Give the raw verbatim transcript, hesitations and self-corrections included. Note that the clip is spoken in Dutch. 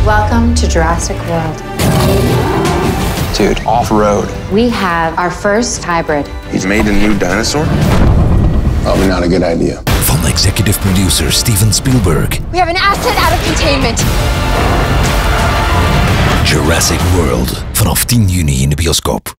Welcome to Jurassic World. Dude, off-road. We have our first hybrid. He's made a new dinosaur? Probably not a good idea. Van executive producer Steven Spielberg. We have an asset out of containment. Jurassic World. Vanaf tien juni in de bioscoop.